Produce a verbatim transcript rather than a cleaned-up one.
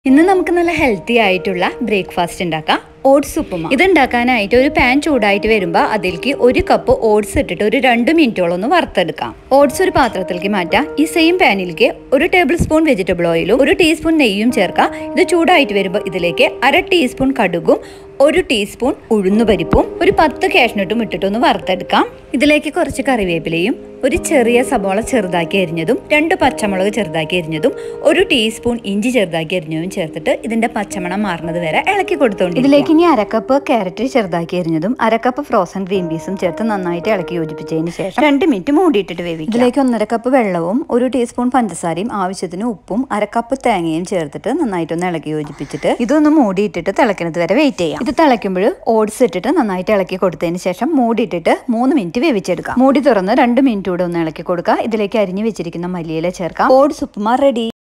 ഇന്ന് നമുക്ക് നല്ല ഹെൽത്തി ആയിട്ടുള്ള ബ്രേക്ക്ഫാസ്റ്റ് ഉണ്ടാക്കാം. ഓട്സ് ഉപ്പുമ. ഇത് ഉണ്ടാക്കാനായിട്ട് ഒരു പാൻ ചൂടായിട്ട് വരുമ്പോൾ അതിലേക്ക് ഒരു കപ്പ് ഓട്സ് ഇട്ടിട്ട് ഒരു രണ്ട് മിനിറ്റോളം ഒന്ന് വറുത്തെടുക്കാം. ഓട്സ് ഒരു പാത്രത്തിലേക്ക് മാറ്റാം. ഈ സെയിം പാനിലേക്ക് ഒരു ടേബിൾ സ്പൂൺ വെജിറ്റബിൾ ഓയിലും ഒരു ടീസ്പൂൺ നെയ്യും ചേർക്കാം. ഇത് ചൂടായിട്ട് വരുമ്പോൾ ഇതിലേക്ക് അര ടീസ്പൂൺ കടുകും ഒരു ടീസ്പൂൺ ഉഴുന്നുപരിപ്പും ഒരു പത്ത് കാഷ്നട്ടും ഇട്ടിട്ടൊന്ന് വറുത്തെടുക്കാം. ഇതിലേക്ക് കുറച്ച് കറിവേപ്പിലയും ഒരു ചെറിയ സബോള ചെറുതാക്കി അരിഞ്ഞതും രണ്ട് പച്ചമുളക് ചെറുതാക്കി അരിഞ്ഞതും ഒരു ടീസ്പൂൺ ഇഞ്ചി ചെറുതാക്കി അരിഞ്ഞതും ചേർത്തിട്ട് ഇതിന്റെ പച്ചമണം മാറുന്നത് വരെ ഇളക്കി കൊടുത്തോണ്ട് ഇതിലേക്ക് ഇനി അരക്കപ്പ് ക്യാരറ്റ് ചെറുതാക്കി അരിഞ്ഞതും അരക്കപ്പ് ഫ്രോസൺ ഗ്രീൻ പീസും ചേർത്ത് നന്നായിട്ട് ഇളക്കി യോജിപ്പിച്ചതിന് ശേഷം രണ്ട് മിനിറ്റ് മൂടിയിട്ടിട്ട് വേവിക്കും. ഇതിലേക്ക് ഒന്നര കപ്പ് വെള്ളവും ഒരു ടീസ്പൂൺ പഞ്ചസാരയും ആവശ്യത്തിന് ഉപ്പും അരക്കപ്പ് തേങ്ങയും ചേർത്തിട്ട് നന്നായിട്ടൊന്ന് ഇളക്കി യോജിപ്പിച്ചിട്ട് ഇതൊന്ന് മൂടിയിട്ടിട്ട് തിളക്കുന്നത് വരെ വെയിറ്റ് ചെയ്യാം. ഇത് തിളയ്ക്കുമ്പോൾ ഓട്സ് ഇട്ടിട്ട് നന്നായിട്ട് ഇളക്കി കൊടുത്തതിന് ശേഷം മൂടിയിട്ടിട്ട് മൂന്ന് മിനിറ്റ് വേവിച്ചെടുക്കാം. മൂടി തുറന്ന് രണ്ട് മിനിറ്റ് കൂടെ ഒന്ന് ഇളക്കി കൊടുക്കുക. ഇതിലേക്ക് അരിഞ്ഞു വെച്ചിരിക്കുന്ന മല്ലിയില ചേർക്കാം. Oats upma ready.